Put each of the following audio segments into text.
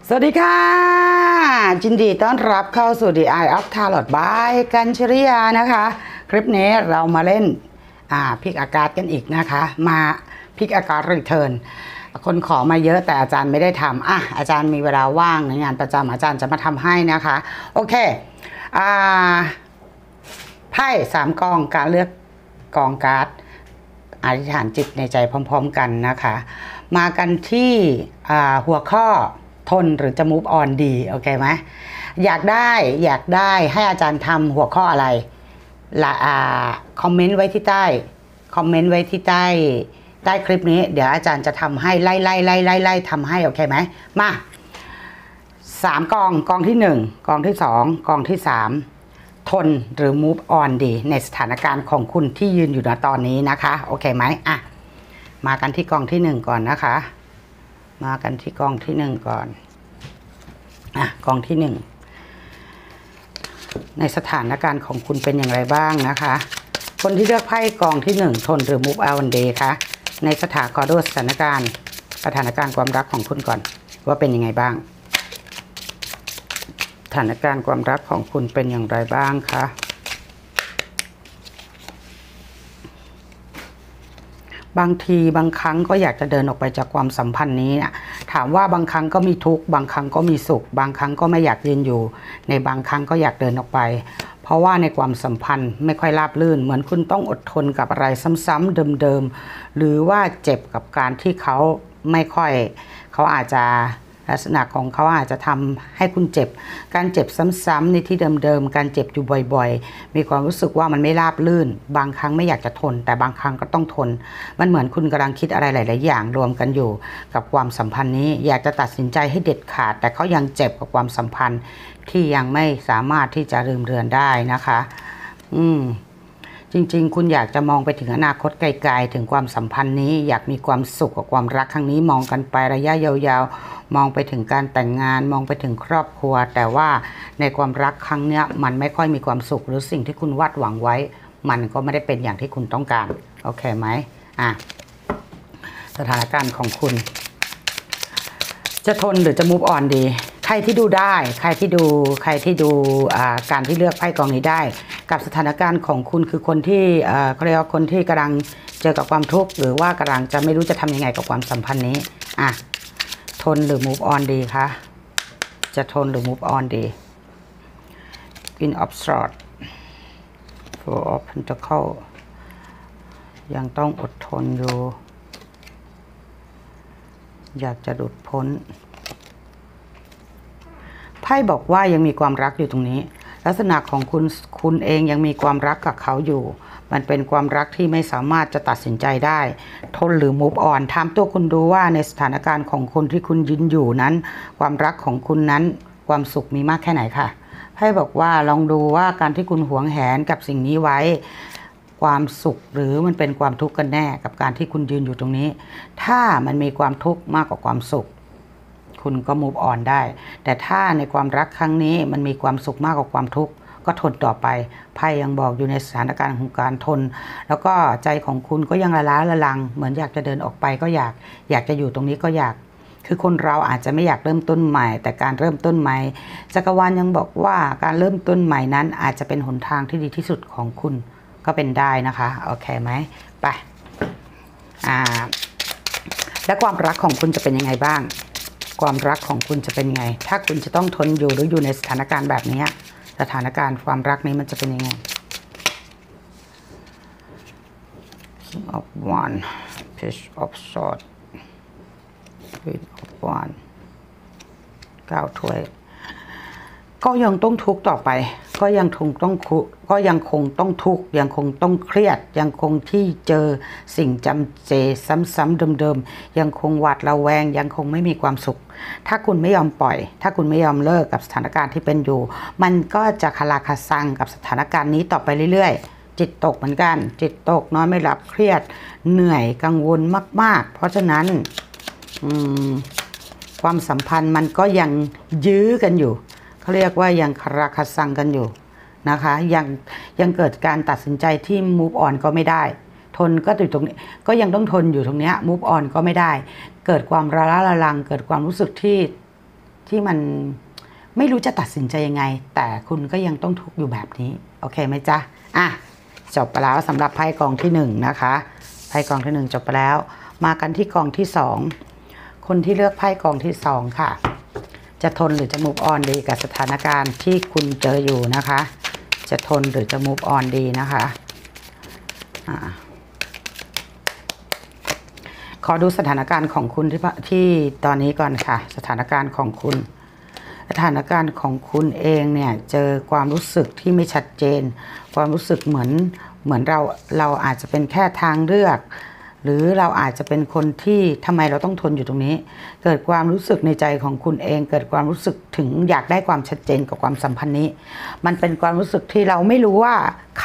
สวัสดีค่ะยินดีต้อนรับเข้าสู่ The Eye of Tarot by กัญชริยานะคะคลิปนี้เรามาเล่นพิกอากาศกันอีกนะคะมาพิกอากาศรีเทิร์นคนขอมาเยอะแต่อาจารย์ไม่ได้ทำอาจารย์มีเวลาว่างในงานประจำอาจารย์จะมาทำให้นะคะโอเคไพ่3กองการเลือกกองการ์ดอธิษฐานจิตในใจพร้อมๆกันนะคะมากันที่หัวข้อทนหรือจะ move on ดีโอเคไหมอยากได้ให้อาจารย์ทำหัวข้ออะไรคอมเมนต์ไว้ที่ใต้คลิปนี้เดี๋ยวอาจารย์จะทำให้ไล่ทำให้โอเคไหมมา3กองที่1กองที่2กองที่3ทนหรือ move on ดีในสถานการณ์ของคุณที่ยืนอยู่ณตอนนี้นะคะโอเคไหมมากันที่กองที่1ก่อนนะคะมากันที่กองที่1ก่อนกองที่1ในสถานการณ์ของคุณเป็นอย่างไรบ้างนะคะคนที่เลือกไพ่กองที่1ทนหรือ move on day คะในขอดูสถานการณ์ความรักของคุณก่อนว่าเป็นยังไงบ้างสถานการณ์ความรักของคุณเป็นอย่างไรบ้างคะบางทีบางครั้งก็อยากจะเดินออกไปจากความสัมพันธ์นี้นะถามว่าบางครั้งก็มีทุกข์บางครั้งก็มีสุขบางครั้งก็ไม่อยากยืนอยู่ในบางครั้งก็อยากเดินออกไปเพราะว่าในความสัมพันธ์ไม่ค่อยราบรื่นเหมือนคุณต้องอดทนกับอะไรซ้ำๆเดิมๆหรือว่าเจ็บกับการที่เขาไม่ค่อยเขาอาจจะลักษณะของเขาอาจจะทำให้คุณเจ็บการเจ็บซ้ำๆในที่เดิมๆการเจ็บอยู่บ่อยๆมีความรู้สึกว่ามันไม่ราบรื่นบางครั้งไม่อยากจะทนแต่บางครั้งก็ต้องทนมันเหมือนคุณกำลังคิดอะไรหลายๆอย่างรวมกันอยู่กับความสัมพันธ์นี้อยากจะตัดสินใจให้เด็ดขาดแต่เขายังเจ็บกับความสัมพันธ์ที่ยังไม่สามารถที่จะลืมเลือนได้นะคะจริงๆคุณอยากจะมองไปถึงอนาคตไกลๆถึงความสัมพันธ์นี้อยากมีความสุขกับความรักครั้งนี้มองกันไประยะยาวๆมองไปถึงการแต่งงานมองไปถึงครอบครัวแต่ว่าในความรักครั้งเนี้ยมันไม่ค่อยมีความสุขหรือสิ่งที่คุณวาดหวังไว้มันก็ไม่ได้เป็นอย่างที่คุณต้องการโอเคไหมสถานการณ์ของคุณจะทนหรือจะ move on ดีใครที่ดูการที่เลือกไพ่กองนี้ได้กับสถานการณ์ของคุณคือคนที่เขาเรียกว่าคนที่กำลังเจอกับความทุกข์หรือว่ากำลังจะไม่รู้จะทำยังไงกับความสัมพันธ์นี้ทนหรือ move on ดีคะจะทนหรือ move on ดี Queen of Swords Four of Pentacles ยังต้องอดทนอยู่อยากจะหลุดพ้นไพ่บอกว่ายังมีความรักอยู่ตรงนี้ลักษณะของคุณเองยังมีความรักกับเขาอยู่มันเป็นความรักที่ไม่สามารถจะตัดสินใจได้ทนหรือ move on ถามตัวคุณดูว่าในสถานการณ์ของคนที่คุณยืนอยู่นั้นความรักของคุณนั้นความสุขมีมากแค่ไหนค่ะไพ่บอกว่าลองดูว่าการที่คุณหวงแหนกับสิ่งนี้ไว้ความสุขหรือมันเป็นความทุกข์กันแน่กับการที่คุณยืนอยู่ตรงนี้ถ้ามันมีความทุกข์มากกว่าความสุขคุณก็ move on ได้แต่ถ้าในความรักครั้งนี้มันมีความสุขมากกว่าความทุกข์ก็ทนต่อไปไพ่ยังบอกอยู่ในสถานการณ์ของการทนแล้วก็ใจของคุณก็ยังละล้าละลังเหมือนอยากจะเดินออกไปก็อยากจะอยู่ตรงนี้ก็อยากคือคนเราอาจจะไม่อยากเริ่มต้นใหม่แต่การเริ่มต้นใหม่จักรวาลยังบอกว่าการเริ่มต้นใหม่นั้นอาจจะเป็นหนทางที่ดีที่สุดของคุณก็เป็นได้นะคะโอเคไหมไปและความรักของคุณจะเป็นยังไงบ้างความรักของคุณจะเป็นยังไงถ้าคุณจะต้องทนอยู่หรืออยู่ในสถานการณ์แบบนี้สถานการณ์ความรักนี้มันจะเป็นยังไง King of Wands Page of Swords Queen of Wands 9 ถ้วยก็ยังต้องทุกข์ต่อไปก็ยังคงต้องทุกข์ยังคงต้องเครียดยังคงที่เจอสิ่งจำเจซ้ำๆเดิมๆยังคงหวาดระแวงยังคงไม่มีความสุขถ้าคุณไม่ยอมปล่อยถ้าคุณไม่ยอมเลิกกับสถานการณ์ที่เป็นอยู่มันก็จะคลาคาซังกับสถานการณ์นี้ต่อไปเรื่อยๆจิตตกเหมือนกันจิตตกนอนไม่หลับเครียดเหนื่อยกังวลมากๆเพราะฉะนั้นความสัมพันธ์มันก็ยังยื้อกันอยู่เขาเรียกว่ายังคลาคาซังกันอยู่นะคะยังเกิดการตัดสินใจที่ move on ก็ไม่ได้ทนก็อยู่ตรงนี้ก็ยังต้องทนอยู่ตรงนี้ move on ก็ไม่ได้เกิดความระล้าระลังเกิดความรู้สึกที่ที่มันไม่รู้จะตัดสินใจยังไงแต่คุณก็ยังต้องทุกข์อยู่แบบนี้โอเคไหมจ๊ะอ่ะจบไปแล้วสำหรับไพ่กองที่1นะคะไพ่กองที่1จบไปแล้วมากันที่กองที่2คนที่เลือกไพ่กองที่2ค่ะจะทนหรือจะ move on ดีกับสถานการณ์ที่คุณเจออยู่นะคะจะทนหรือจะ move on ดีนะคะขอดูสถานการณ์ของคุณที่ตอนนี้ก่อนค่ะสถานการณ์ของคุณสถานการณ์ของคุณเองเนี่ยเจอความรู้สึกที่ไม่ชัดเจนความรู้สึกเหมือนเราอาจจะเป็นแค่ทางเลือกหรือเราอาจจะเป็นคนที่ทำไมเราต้องทนอยู่ตรงนี้เกิดความรู้สึกในใจของคุณเองเกิดความรู้สึกถึงอยากได้ความชัดเจนกับความสัมพันธ์นี้มันเป็นความรู้สึกที่เราไม่รู้ว่า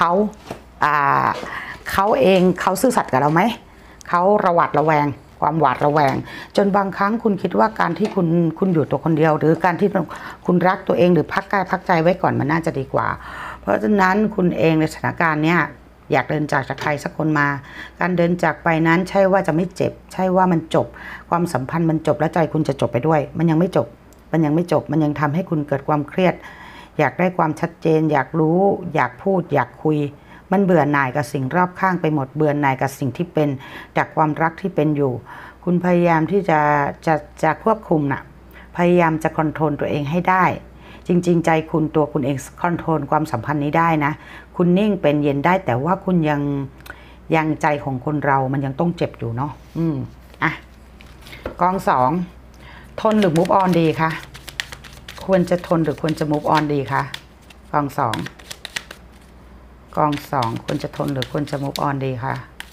เขาเองเขาซื่อสัตย์กับเราไหมเขาระหวาดระแวงความหวาดระแวงจนบางครั้งคุณคิดว่าการที่คุณอยู่ตัวคนเดียวหรือการที่คุณรักตัวเองหรือพักกายพักใจไว้ก่อนมันน่าจะดีกว่าเพราะฉะนั้นคุณเองในสถานการณ์เนี้ยอยากเดินจากใครสักคนมาการเดินจากไปนั้นใช่ว่าจะไม่เจ็บใช่ว่ามันจบความสัมพันธ์มันจบและใจคุณจะจบไปด้วยมันยังไม่จบมันยังทำให้คุณเกิดความเครียดอยากได้ความชัดเจนอยากรู้อยากพูดอยากคุยมันเบื่อหน่ายกับสิ่งรอบข้างไปหมดเบื่อหน่ายกับสิ่งที่เป็นจากความรักที่เป็นอยู่คุณพยายามที่จะควบคุมน่ะพยายามจะคอนโทรลตัวเองให้ได้จริงๆใจคุณตัวคุณเองคอนโทรลความสัมพันธ์นี้ได้นะคุณนิ่งเป็นเย็นได้แต่ว่าคุณยังใจของคนเรามันยังต้องเจ็บอยู่เนาะอ่ะกอง2ทนหรือ move on ดีคะควรจะทนหรือควรจะ move on ดีคะกอง2ควรจะทนหรือควรจะ move on ดีคะ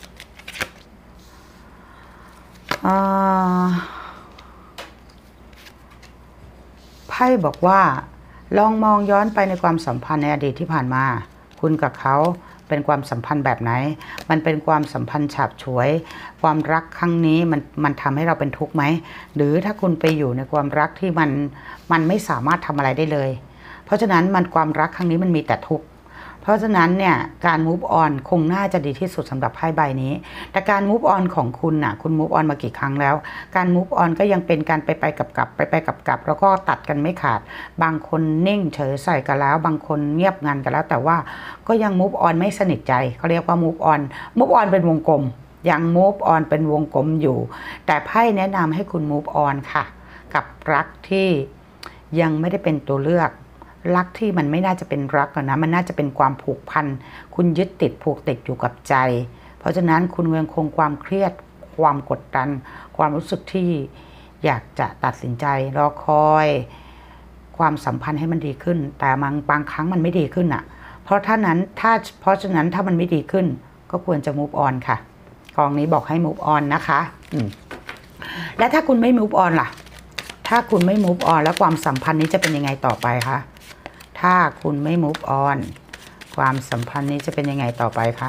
ไพ่บอกว่าลองมองย้อนไปในความสัมพันธ์ในอดีตที่ผ่านมาคุณกับเขาเป็นความสัมพันธ์แบบไหนมันเป็นความสัมพันธ์ฉาบฉวยความรักครั้งนี้มันทำให้เราเป็นทุกข์ไหมหรือถ้าคุณไปอยู่ในความรักที่มันไม่สามารถทำอะไรได้เลยเพราะฉะนั้นความรักครั้งนี้มันมีแต่ทุกข์เพราะฉะนั้นเนี่ยการ move on คงน่าจะดีที่สุดสำหรับไพ่ใบนี้แต่การ move on ของคุณน่ะคุณ move on มากี่ครั้งแล้วการ move on ก็ยังเป็นการไปกลับแล้วก็ตัดกันไม่ขาดบางคนนิ่งเฉยใส่กันแล้วบางคนเงียบงันกันแล้วแต่ว่าก็ยัง move on ไม่สนิทใจเขาเรียกว่า move on เป็นวงกลมยัง move on เป็นวงกลมอยู่แต่ไพ่แนะนำให้คุณ move on ค่ะกับรักที่ยังไม่ได้เป็นตัวเลือกรักที่มันไม่น่าจะเป็นรักนะมันน่าจะเป็นความผูกพันคุณยึดติดผูกติดอยู่กับใจเพราะฉะนั้นคุณยังคงความเครียดความกดดันความรู้สึกที่อยากจะตัดสินใจรอคอยความสัมพันธ์ให้มันดีขึ้นแต่บางครั้งมันไม่ดีขึ้นอ่ะเพราะฉะนั้นถ้ามันไม่ดีขึ้นก็ควรจะ move on ค่ะกองนี้บอกให้ move on นะคะและถ้าคุณไม่ move on ล่ะถ้าคุณไม่ move on แล้วความสัมพันธ์นี้จะเป็นยังไงต่อไปคะถ้าคุณไม่ move on ความสัมพันธ์นี้จะเป็นยังไงต่อไปคะ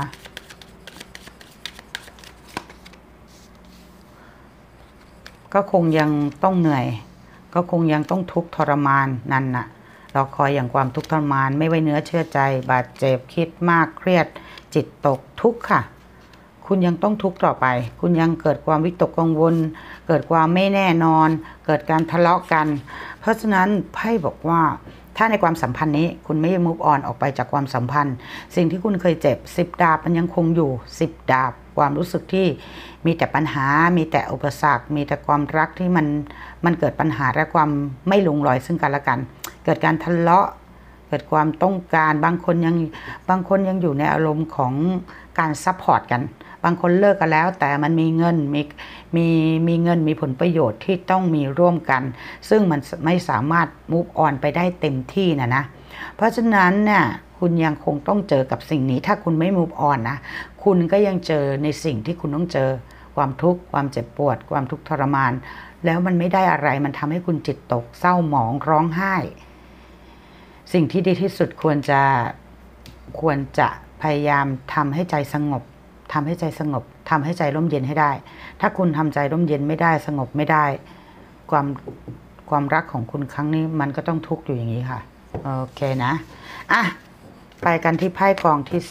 ก็คงยังต้องเหนื่อยก็คงยังต้องทุกข์ทรมานนั่นน่ะรอคอยอย่างความทุกข์ทรมานไม่ไว้เนื้อเชื่อใจบาดเจ็บคิดมากเครียดจิตตกทุกข์ค่ะคุณยังต้องทุกข์ต่อไปคุณยังเกิดความวิตกกังวลเกิดความไม่แน่นอนเกิดการทะเลาะกันเพราะฉะนั้นไพ่บอกว่าถ้าในความสัมพันธ์นี้คุณไม่ move on ออกไปจากความสัมพันธ์สิ่งที่คุณเคยเจ็บ10 ดาบมันยังคงอยู่10 ดาบความรู้สึกที่มีแต่ปัญหามีแต่อุปสรรคมีแต่ความรักที่มันเกิดปัญหาและความไม่ลงรอยซึ่งกันและกันเกิดการทะเลาะเกิดความต้องการบางคนยังอยู่ในอารมณ์ของการซัพพอร์ตกันบางคนเลิกกันแล้วแต่มันมีเงินมีผลประโยชน์ที่ต้องมีร่วมกันซึ่งมันไม่สามารถ move on ไปได้เต็มที่นะเพราะฉะนั้นเนี่ยคุณยังคงต้องเจอกับสิ่งนี้ถ้าคุณไม่ move on นะคุณก็ยังเจอในสิ่งที่คุณต้องเจอความทุกข์ความเจ็บปวดความทุกข์ทรมานแล้วมันไม่ได้อะไรมันทำให้คุณจิตตกเศร้าหมองร้องไห้สิ่งที่ดีที่สุดควรจะพยายามทำให้ใจสงบทำให้ใจร่มเย็นให้ได้ถ้าคุณทำใจร่มเย็นไม่ได้สงบไม่ได้ความรักของคุณครั้งนี้มันก็ต้องทุกข์อยู่อย่างนี้ค่ะโอเคนะไปกันที่ไพ่กองที่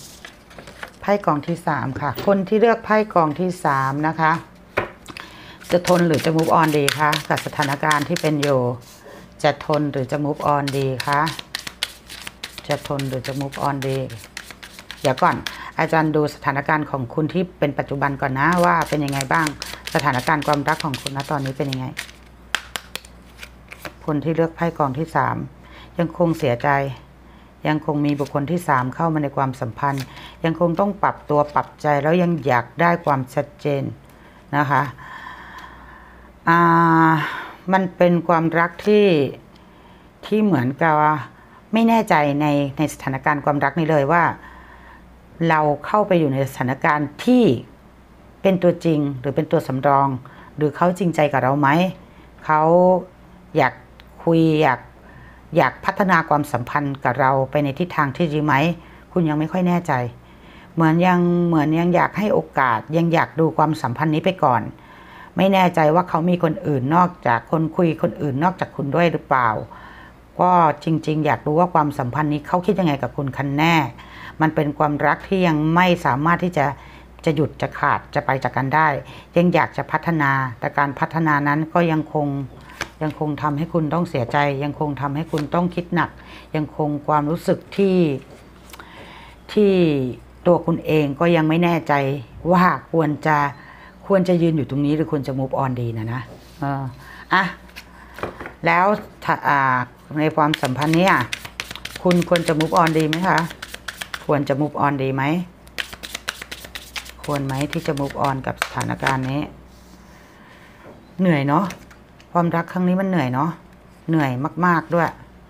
3ไพ่กองที่3ค่ะคนที่เลือกไพ่กองที่3นะคะจะทนหรือจะ move on ดีคะกับสถานการณ์ที่เป็นอยู่จะทนหรือจะ move on ดีคะจะทนหรือจะ move on ดีเดี๋ยวก่อนอาจารย์ดูสถานการณ์ของคุณที่เป็นปัจจุบันก่อนนะว่าเป็นยังไงบ้างสถานการณ์ความรักของคุณณตอนนี้เป็นยังไงคนที่เลือกไพ่กองที่3ยังคงเสียใจยังคงมีบุคคลที่3เข้ามาในความสัมพันธ์ยังคงต้องปรับตัวปรับใจแล้วยังอยากได้ความชัดเจนนะคะมันเป็นความรักที่เหมือนกับไม่แน่ใจในสถานการณ์ความรักนี้เลยว่าเราเข้าไปอยู่ในสถานการณ์ที่เป็นตัวจริงหรือเป็นตัวสำรองหรือเขาจริงใจกับเราไหมเขาอยากคุยอยากพัฒนาความสัมพันธ์กับเราไปในทิศทางที่ดีไหมคุณยังไม่ค่อยแน่ใจเหมือนยังอยากให้โอกาสยังอยากดูความสัมพันธ์นี้ไปก่อนไม่แน่ใจว่าเขามีคนอื่นนอกจากคนคุยคนอื่นนอกจากคุณด้วยหรือเปล่าก็จริงๆอยากรู้ว่าความสัมพันธ์นี้เขาคิดยังไงกับคุณคันแน่มันเป็นความรักที่ยังไม่สามารถที่จะหยุดจะขาดจะไปจากกันได้ยังอยากจะพัฒนาแต่การพัฒนานั้นก็ยังคงทำให้คุณต้องเสียใจยังคงทำให้คุณต้องคิดหนักยังคงความรู้สึกที่ตัวคุณเองก็ยังไม่แน่ใจว่าควรจะยืนอยู่ตรงนี้หรือควรจะ move on ดีนะแล้วในความสัมพันธ์นี้คุณควรจะ move on ดีไหมคะควรจะ move on ดีไหมควรไหมที่จะ move on กับสถานการณ์นี้เหนื่อยเนาะความรักครั้งนี้มันเหนื่อยเนาะเหนื่อยมากๆด้วย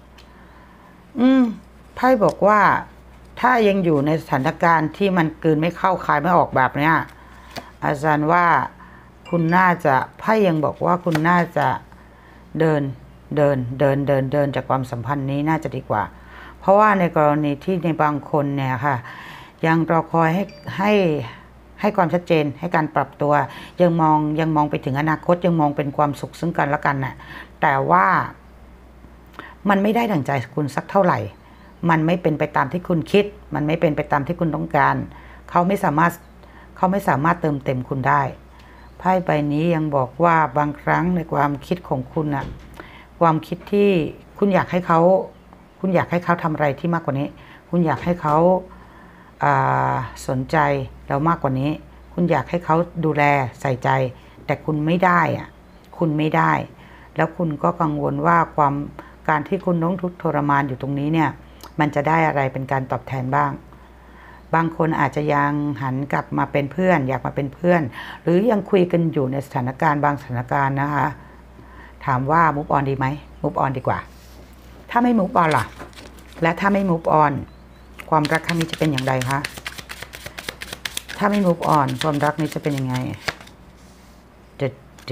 ไพ่บอกว่าถ้ายังอยู่ในสถานการณ์ที่มันกลืนไม่เข้าคายไม่ออกแบบเนี้ยอาจารย์ว่าคุณน่าจะไพ่ยังบอกว่าคุณน่าจะเดินจากความสัมพันธ์นี้น่าจะดีกว่าเพราะว่าในกรณีที่ในบางคนเนี่ยค่ะยังรอคอยให้ความชัดเจนให้การปรับตัวยังมองไปถึงอนาคตยังมองเป็นความสุขซึ่งกันและกันน่ะแต่ว่ามันไม่ได้ดั่งใจคุณสักเท่าไหร่มันไม่เป็นไปตามที่คุณคิดมันไม่เป็นไปตามที่คุณต้องการเขาไม่สามารถเติมเต็มคุณได้ไพ่ใบนี้ยังบอกว่าบางครั้งในความคิดของคุณน่ะความคิดที่คุณอยากให้เขาทำอะไรที่มากกว่านี้คุณอยากให้เขาสนใจเรามากกว่านี้คุณอยากให้เขาดูแลใส่ใจแต่คุณไม่ได้คุณไม่ได้แล้วคุณก็กังวลว่าการที่คุณต้องทุกข์ทรมานอยู่ตรงนี้เนี่ยมันจะได้อะไรเป็นการตอบแทนบ้างบางคนอาจจะยังหันกลับมาเป็นเพื่อนอยากมาเป็นเพื่อนหรือยังคุยกันอยู่ในสถานการณ์บางสถานการณ์นะคะถามว่า move on ดีไหม move on ดีกว่าถ้าไม่ move on ล่ะและถ้าไม่ move on ความรักครั้งนี้จะเป็นอย่างไรคะถ้าไม่ move on ความรักนี้จะเป็นยังไง the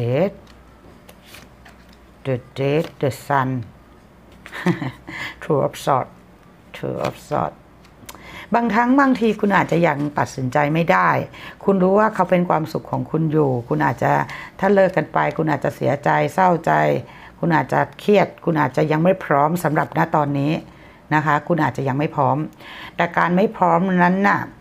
date the sun two of swords บางครั้งบางทีคุณอาจจะยังตัดสินใจไม่ได้คุณรู้ว่าเขาเป็นความสุขของคุณอยู่คุณอาจจะถ้าเลิกกันไปคุณอาจจะเสียใจเศร้าใจคุณอาจจะเครียดคุณอาจจะยังไม่พร้อมสำหรับณตอนนี้นะคะคุณอาจจะยังไม่พร้อมแต่การไม่พร้อมนั้นน่ะ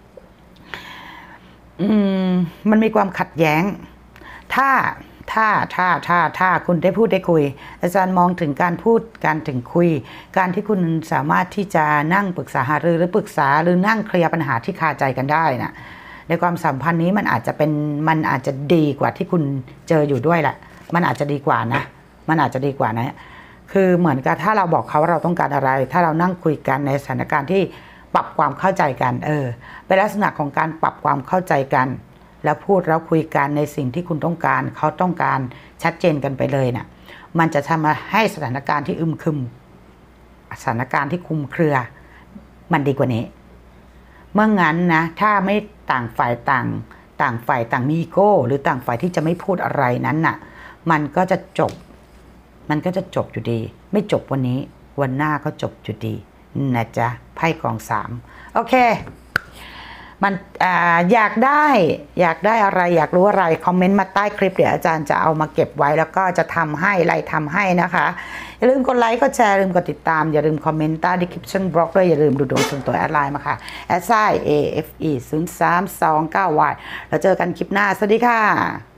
มันมีความขัดแย้งถ้าคุณได้พูดได้คุยอาจารย์มองถึงการพูดการถึงคุยการที่คุณสามารถที่จะนั่งปรึกษาหารือหรือปรึกษาหรือนั่งเคลียร์ปัญหาที่คาใจกันได้นะในความสัมพันธ์นี้มันอาจจะดีกว่าที่คุณเจออยู่ด้วยแหละมันอาจจะดีกว่านะคือเหมือนกับถ้าเราบอกเขาว่าเราต้องการอะไรถ้าเรานั่งคุยกันในสถานการณ์ที่ปรับความเข้าใจกันเป็นลักษณะของการปรับความเข้าใจกันแล้วพูดแล้วคุยกันในสิ่งที่คุณต้องการเขาต้องการชัดเจนกันไปเลยนะมันจะทำให้สถานการณ์ที่อึมครึมสถานการณ์ที่คลุมเครือมันดีกว่านี้เมื่องั้นนะถ้าไม่ต่างฝ่ายต่างมีอีโก้หรือต่างฝ่ายที่จะไม่พูดอะไรนั้นน่ะมันก็จะจบอยู่ดีไม่จบวันนี้วันหน้าก็จบอยู่ดีนะจ๊ะไพ่กอง3โอเคมันอยากได้อะไรอยากรู้อะไรคอมเมนต์มาใต้คลิปเดี๋ยวอาจารย์จะเอามาเก็บไว้แล้วก็จะทำให้นะคะอย่าลืมกดไลค์กดแชร์อย่าลืมกดติดตามอย่าลืมคอมเมนต์ใต้ description box ด้วยอย่าลืมดูดวงส่วนตัวแอดไลน์มาค่ะ@AFE 0329 แล้วเจอกันคลิปหน้าสวัสดีค่ะ